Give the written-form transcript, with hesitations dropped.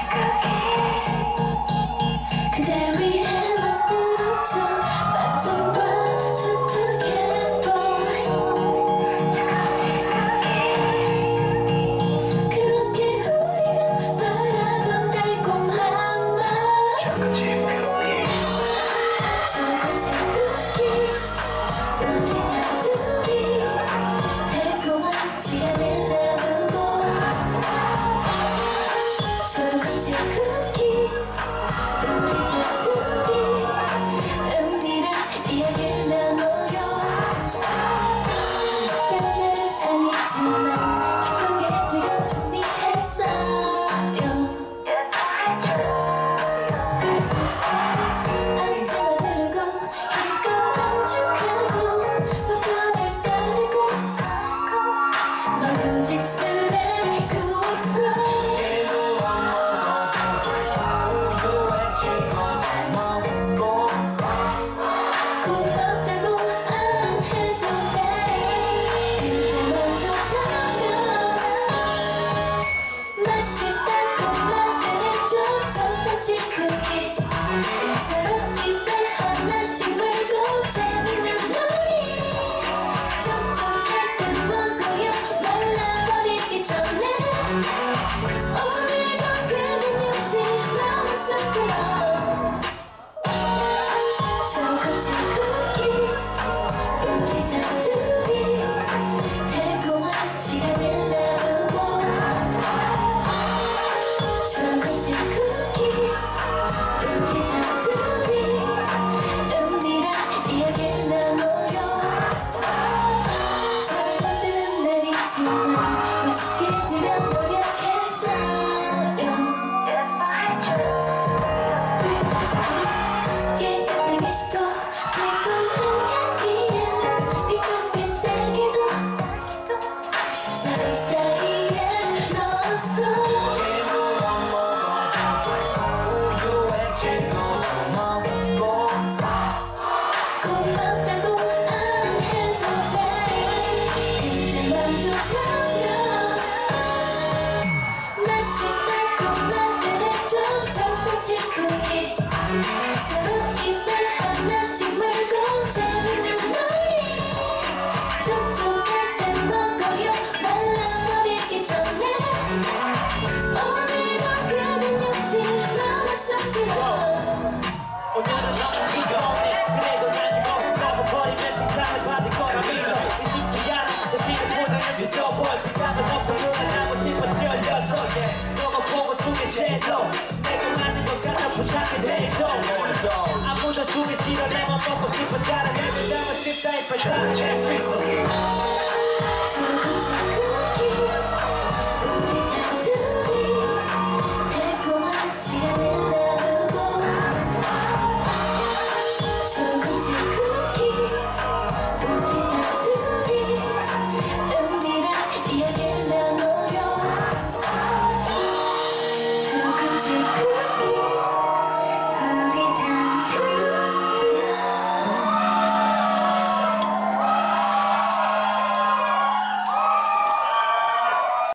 그댈 위해 만들었죠. 바통과 수줍게 boy. 그렇게 우리가 바라던 달콤한 맛. 초코칩 쿠키. 우리 단둘이 달콤한 시간을 나누고. 초코칩 쿠키. 우리 단둘이 은밀한 이야기를 나눠요. 별날은 아니지만 기쁘게 지금 준비했어요. 앉아만 들고 힘껏 만족하고 너편을 따르고 모든 짓을 해구웠어. 고맙다고 안 해도 돼. 그대만 좋다면 맛있다고 말해줘. 초코칩 쿠키 서로 입에 하나씩 물고 재밌는 놀이. 촉촉할 때 먹어요. 말라버리기 전에. 오늘도 그댄 역시 마음속으로. 초코칩 쿠키. 우리 단둘이 달콤한 시간을 나누고. 초코칩 쿠키. 우리 단둘이 은밀한 이야기를 나눠요. 잘 만드는 날이지만 맛있게 지려 노력했어요. 깨끗하게 씻고 새콤한 향기에 피부빛 딸기도 사이사이에 넣었어. 고맙다고 안 해도 돼. 그대만 좋다면 맛있다고 말해줘. 초코칩 쿠키 서로 입에 하나씩 물고 재밌는 놀이. 촉촉할 때 먹어요. 말라버리기 전에. 오늘도 그댄 역시 마음속으로. 오늘은 너무 귀여운데 그래도 난 이거 먹어버리면 세상을 받을 거라 믿어. 의심치 않아 대신에 포장을 뒤져볼 생각은 없어. 누가 하고 싶어지어졌어. 너가 보고 두개 채도 내가 맞는 것 같아 부탁해 해도 아무도 두기 싫어. 내맘 먹고 싶어 다른 애들 담아 싶다 이 발상.